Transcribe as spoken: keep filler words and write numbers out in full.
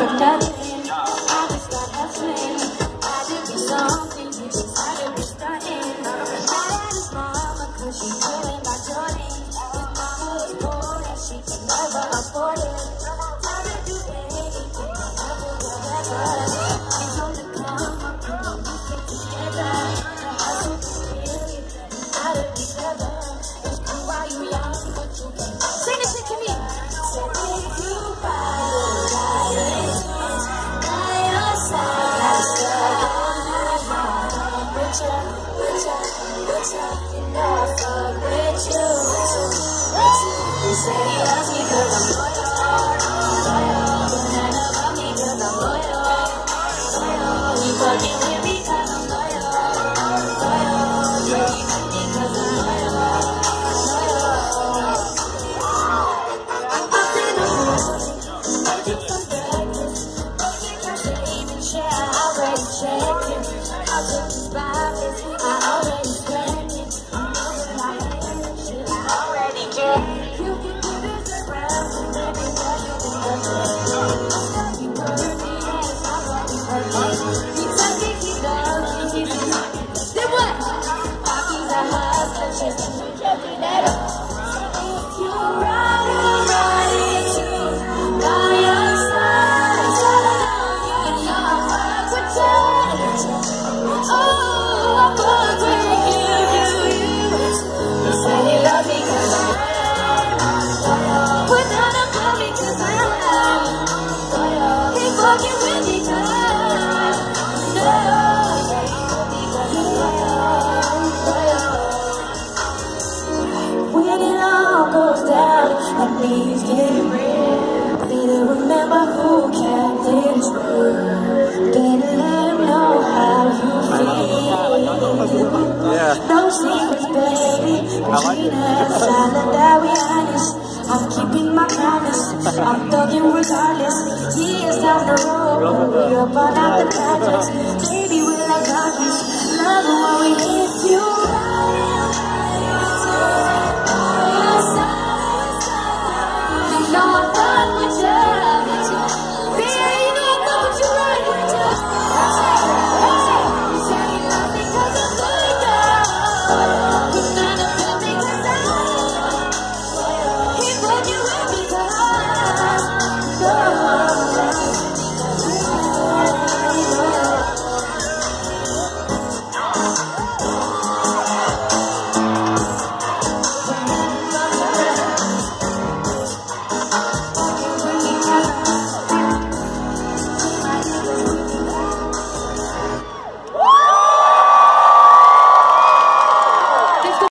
for nothing. I just got hustling. I did be something, you decided to start in. Mad at his mama, cause she doing my Jordan. His mama was poor and she could never afford it. Try to do anything, whatever, whatever. He's on the come up, we stick together. The hustle is really gotta be clever. It's cool while you young, but you can sing this shit to me. So if you ride or ride it, by your side, I start with you, with you, with you. You know I fuck with you, with you, with you. You say he loves me cause I'm loyal, loyal. You ain't about me cause I'm loyal, loyal. You fucking with me cause I'm loyal, loyal. You with me cause I'm loyal, loyal. I'm up in the morning, making some breakfast, making cash to eat and share. I already checked it. I'll just buy this, I already spent it. I'm moving like a little shit, I already get it. You can give this around, and baby, what you can do? I'll tell you dirty, and it's not gonna be perfect. Keep talking, keep going, keep talking. Then what? Poppy's a hustler, just a new joking that up. If you ride or ride it too, by your side, you know I fuck with you. Oh, I fuck with you, you, you. You say you love me cause I'm loyal, without a body cause I'm loyal. He fucking with me cause I'm loyal. Yeah, he with me cause I'm loyal, loyal. When it all goes down and things get real, better remember who kept it true. Better let him know how you feel. Yeah. No secrets, baby. Between us, silent that we honest. I'm keeping my promise. I'm thugging regardless. Years down the road, we're burn out the projects. Baby, we're like rockets. Love when we hit you.